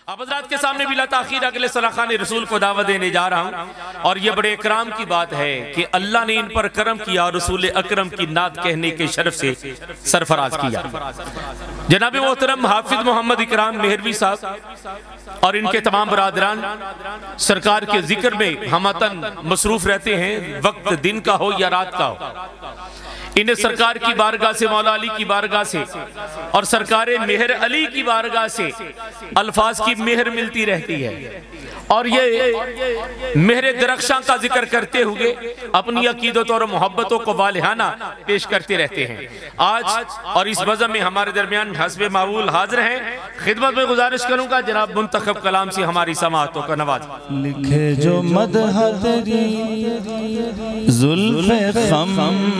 अब हज़रात के सामने बिला ताख़ीर अगले सलाख़ाने रसूल को दावत देने जा रहा हूँ। और ये बड़े इकराम की बात है कि अल्लाह ने इन पर करम किया और रसूल अकरम की नात कहने के शरफ से सरफराज किया। जनाब मोहतरम हाफिज मोहम्मद इकराम मेहरवी साहब और इनके तमाम बरादरान सरकार के जिक्र में हमतन मसरूफ रहते हैं, वक्त दिन का हो या रात का हो। इन्हें सरकार की बारगाह से, मौला अली की बारगाह से और सरकार मेहर अली की बारगाह से अल्फाज की मेहर मिलती रहती है। और ये मेहर दरख्शां का जिक्र करते हुए अपनी अकीदत और मोहब्बतों को वालिहाना पेश करते रहते हैं। आज और इस बज़म में हमारे दरमियान हस्बे मामूल हाजिर हैं। खिदमत में गुजारिश करूंगा जनाब मुंतखब कलाम से हमारी समाअतों का नवाज। लिखे जो मदह तेरी जुल्फ़े खम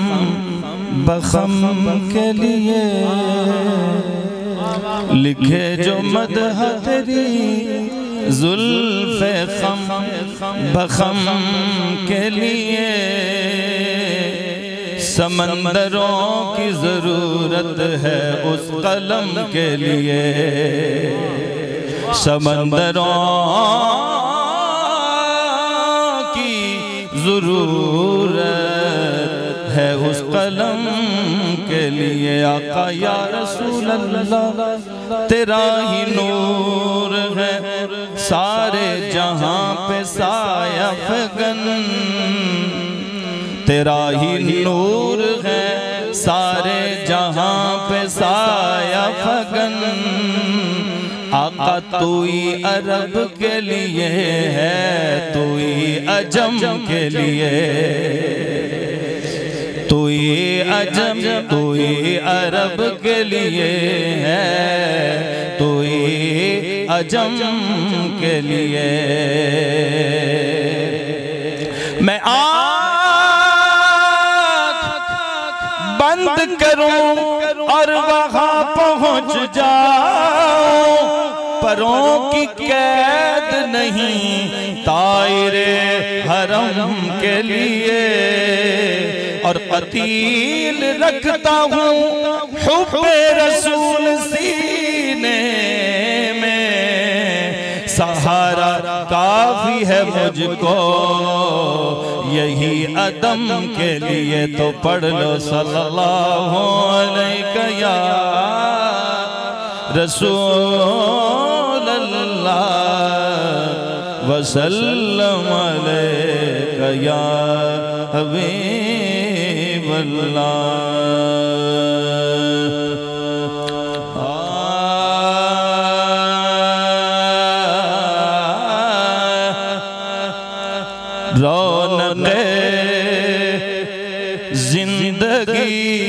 बखम के लिए, लिखे जो मदह तेरी जुल्फ़े खम बखम के लिए, समंदरों की ज़रूरत है उस कलम के लिए, समंदरों की ज़रूरत है उस कलम के लिए। आका या रसूल अल्लाह तेरा ही नूर है सारे जहां पे साया फगन, तेरा ही नूर है सारे जहां पे साया फगन। आका तू ही अरब के लिए है, तू ही अजम के लिए, तू ही अजम तू ही अरब के लिए है, तू ही अजम के लिए। मैं आँख बंद करूं और वहां पहुंच जाऊं, परों की कैद नहीं तायरे हरम के लिए। और कतील रखता हूँ हुब्बे रसूल सीने में, सहारा काफी है मुझको यही अदम के लिए। तो पढ़ लो सल्लल्लाहु अलैहि या रसूल अल्लाह वसल्लम अलैका या हबीब अल्लाह। रौनक़े जिंदगी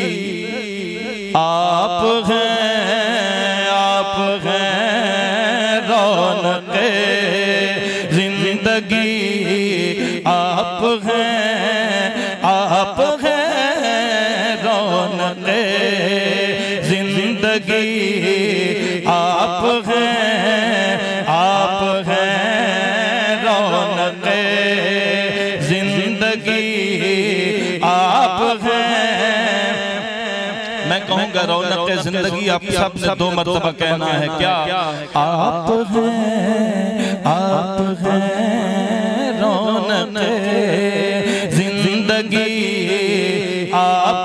आप हैं, आप हैं। रौनक़े जिंदगी आप हैं, आप हैं। रौनक़े जिंदगी आप हैं, आप हैं। रौनक़े जिंदगी आप हैं। मैं कहूँगा रौनक़े जिंदगी आप सबने दो मरतबा कहना है। क्या? आप हैं, आप हैं। रौनक़े जिंदगी आप,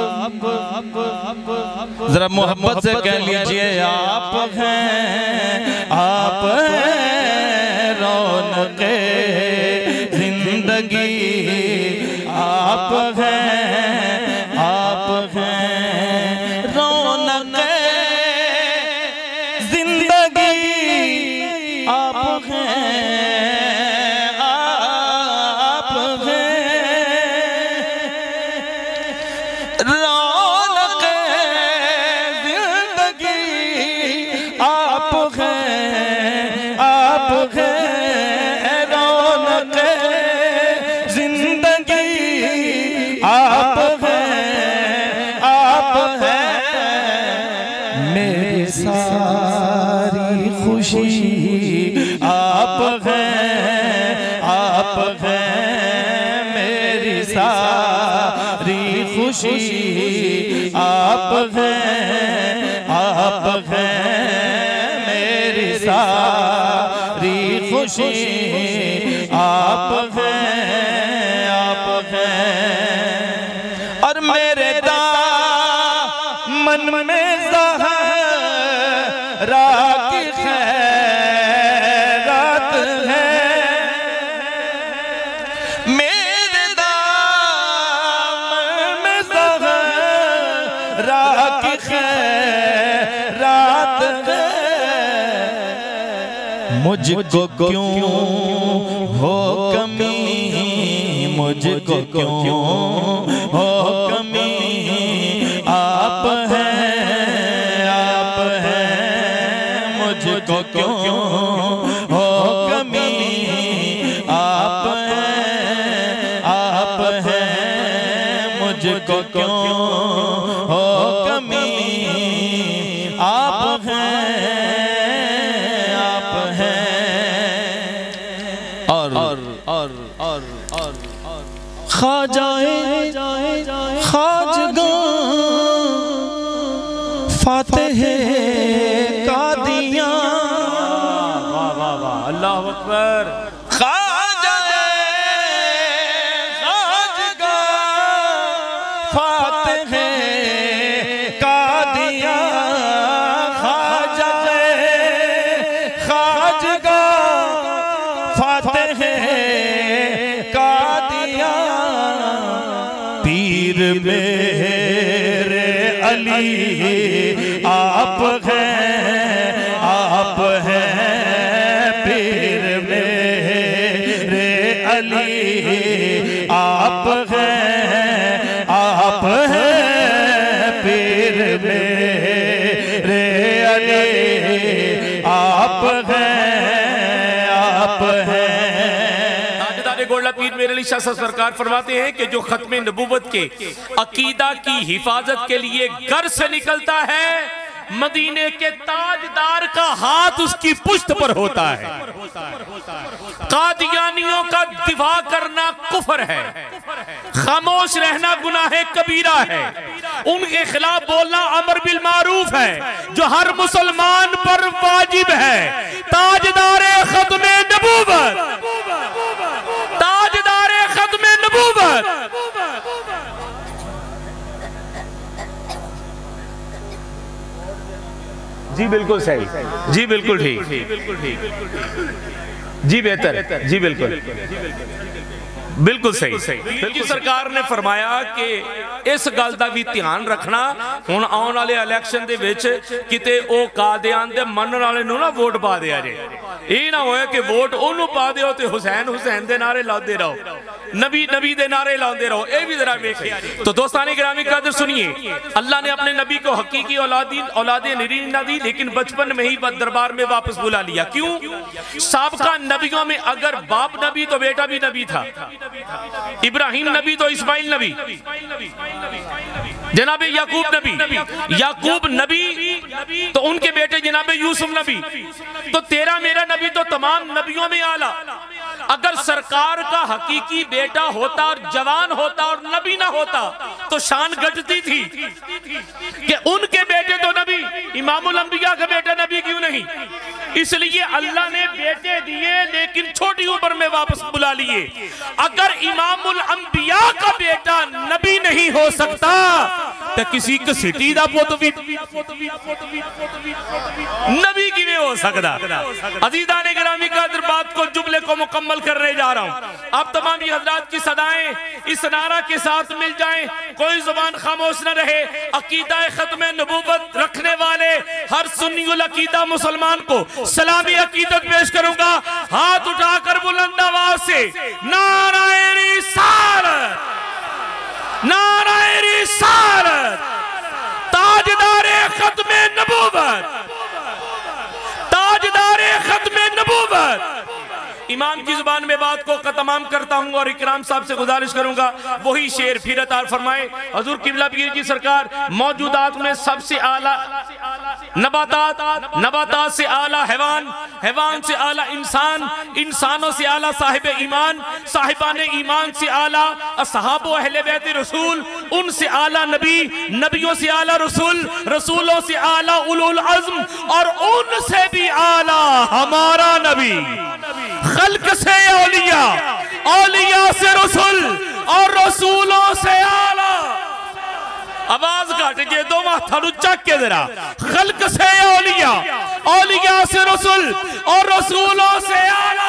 जरा मोहब्बत से कह लीजिए आप हैं, आप हैं। रौनक़े जिंदगी आप हैं, आप हैं। रौनक़े जिंदगी आप हैं, आप हैं। रौनक़े जिंदगी आप हैं, आप हैं। रौनक़े जिंदगी आप हैं, आप हैं। मेरी सारी खुशी आप हैं, आप हैं। मेरी सारी खुशी आप हैं, आप हैं। मेरी सारी खुशी आप हैं, आप हैं। और मेरे दामन में ज़हरा की खैरात है, मेरे दामन में ज़हरा की खैरात है। मुझको क्यों हो कमी, मुझको क्यों हो कमी, आप हैं, आप हैं। मुझको क्यों हो कमी, आप हैं, आप हैं। मुझको क्यों हो कमी, आप हैं, आप हैं। और ख्वाजाए ख्वाजगा फातिहे कादियां, वाह वाह वाह, अल्लाह अकबर। ख्वाजाए ख्वाजगा फातिहे कादियां, ख्वाजाए ख्वाजगा फातिहे कादियां। पीर मेरे अली आप हैं, आप हैं। पीर मेरे अली आप हैं, आप हैं। पीर मेरे अली आप हैं, आप हैं। गोल्डा पीर मेरे अली शाह साहब सरकार फरमाते हैं कि जो खत्मे नबूवत के अकीदा की हिफाजत के लिए घर से निकलता है, मदीने के ताजदार का हाथ उसकी पुश्त पर होता है। कादियानियों का दिफा करना कुफर है, खामोश रहना गुनाह कबीरा है, उनके खिलाफ बोलना अमर बिल मारूफ है, जो हर मुसलमान पर वाजिब है। ताजदारे खत्मे नबूवत, ताजदारे खत्मे नबूवत। जी बिल्कुल सही, जी बिल्कुल ठीक, जी बेहतर, जी बिल्कुल बिल्कुल सही। बिल्कुल सरकार ने फरमाया कि इस गल का भी ध्यान रखना, हुण आने वाले इलैक्शन दे विच किते ओ कादियान दे मनण वाले नूं ना वोट पा दिया जे। ये ना होए कि वोट ओनू पा दिओ ते हुसैन हुसैन दे नारे लाते रहो, नबी नबी दे नारे लाते रहो। ये भी जरा देखें। तो दोस्तानी गिरामी कदर सुनिए, अल्लाह ने अपने नबी को हकीकी औलादे नहीं दी, लेकिन बचपन में ही दरबार में वापस बुला लिया। क्यों? साबका नबियों में अगर बाप नबी तो बेटा भी नबी था। इब्राहिम नबी तो इस्माइल नबी, जनाबे याकूब नबी तो उनके बेटे जनाबे यूसुफ नबी। तो तेरा मेरा नबी तो तमाम नबियों में आला। अगर सरकार का हकीकी बेटा होता और जवान होता और नबी ना होता तो शान घटती थी कि उनके बेटे तो नबी, इमामुल अंबिया का बेटा नबी क्यों नहीं? इसलिए अल्लाह ने बेटे दिए लेकिन छोटी उम्र में वापस बुला लिए। अगर इमामुल अंबिया का बेटा नबी नहीं हो सकता तो किसी घसीटी दा पुत भी नबी किवें हो सकता? अजीज़ान गिरामी कदर बात को जुमले को मुकम्मल करने जा रहा हूं। अब तमाम हजरात की सदाएं इस नारा के साथ मिल जाएं, कोई जुबान खामोश न रहे। अकीदा खत्मे नबूवत रखने वाले हर सुन्नी उल अकीदा मुसलमान को सलामी अकीदत पेश करूंगा। हाथ उठाकर बुलंद आवाज से नाराए रिसालत, नाराए रिसालत, ताजदारे खत्मे नबूवत, ताजदारे खत्मे नबूवत। इमाम की जुबान में बात को तमाम करता हूं और इकराम साहब से गुजारिश करूंगा वही शेर फिर अता फरमाए। हजूर किबला पीर की सरकार मौजूदात में सबसे आला नबातात, नबातात से आला हैवान, हैवान से आला इंसान, इंसानों से आला साहिब ईमान, साहिबाने ईमान से आला असहाब व अहले बैत रसूल, उनसे आला नबी, नबियों से आला रसूल, रसूलों से आला उलुल अज़्म और उनसे भी आला हमारा नबी खल्क से औलिया, औलिया से रसूल और रसूलों से आला। आवाज घट गए दो माथा चक के जरा। खल्क से औलिया, औलिया से रसूल और रसूलों से आला।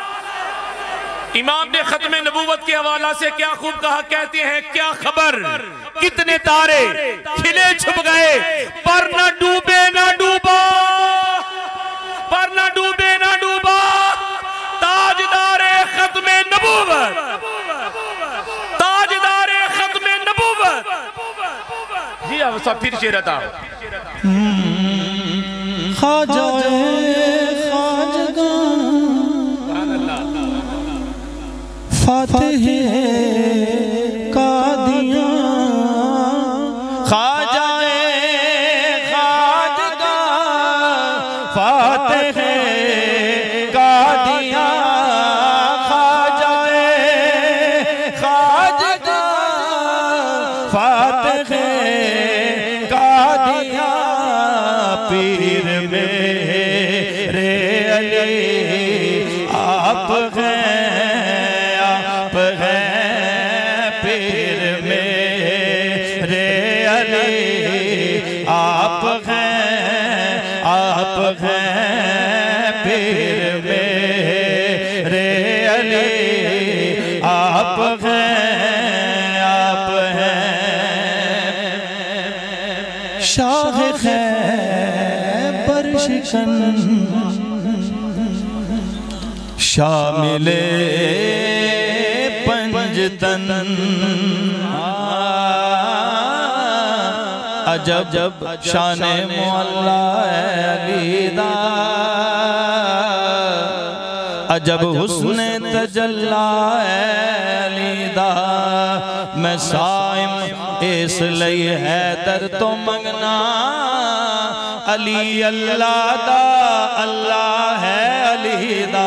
इमाम ने खत्म नबूवत के हवाला से क्या खूब कहा, कहते हैं क्या खबर कितने तारे खिले छुप गए, पर न डूबे न डूबा, पर न डूबे न डूबा ताजदारे खत्म नबूवत, ताजदारे खत्म नबूवत। जी अब सब फिर शेर था। Khwaja ख्वाजगा Fatih Qadian, Khwaja ख्वाजगा Fatih Qadian, Khwaja ख्वाजगा Fatih Qadian, पीर मेरे अली आप हैं, पीर मेरे अली आप हैं, आप हैं। शाह खैबर शिकन शामिले पंजतन, अजब जब शाने मुअल्ला अलीदा, अजब हुस्ने तजल्ला अलीदा। मैं साइम इसलिए हैदर तो मंगना, अली अल्लाह दा अल्लाह है अलीदा।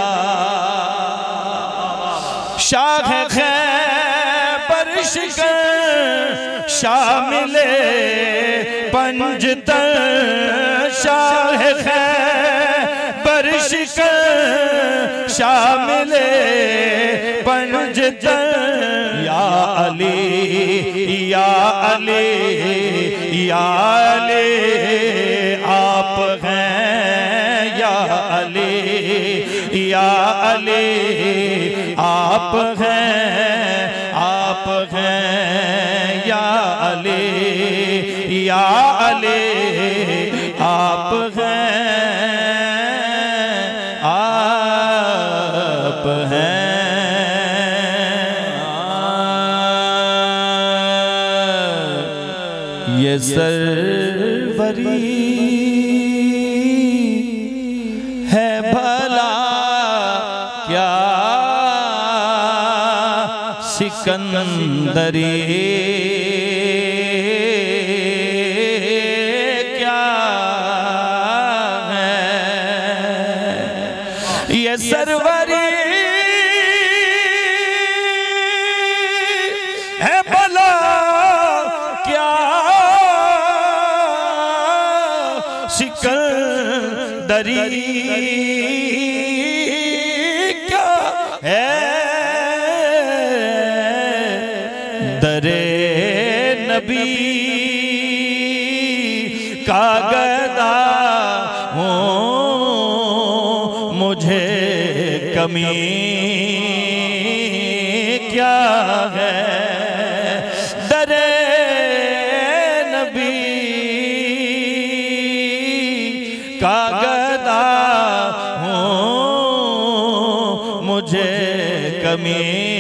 शाह खैबर शिकन शामिले पंजतन, शाह खैबर शिकन शामिले पंजतन। या अली या अली या अली आप हैं, या अली या अली आप हैं, आप हैं। या अली या अली आप हैं, आप हैं। ये सरवरी है भला क्या सिकंदरी, क्या है ये सरवरी है भला क्या सिकंदरी, क्या है दरे नबी का गदा हूँ, मुझे कमी क्या है। दरे नबी का गदा हूँ, मुझे कमी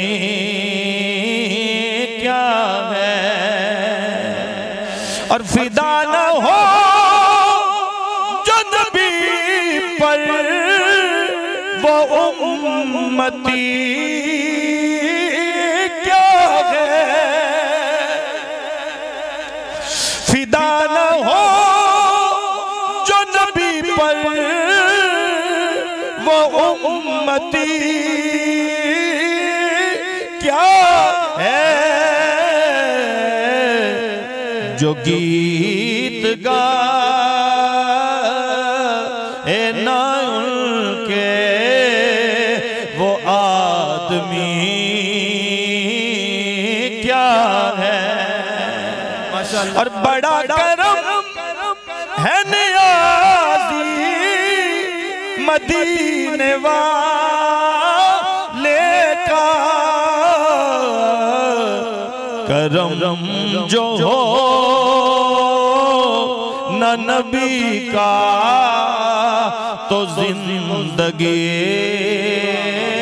क्या है। और फिदा न हो जो नबी पर वो उम्मती क्या है। फिदा न हो जो नबी पर वो उम्मती क्या है। जो गीत गाए ना उनके और बड़ा करम है नियाज़ी मदीने वाले का, करम जो हो न नबी का तो जिंदगी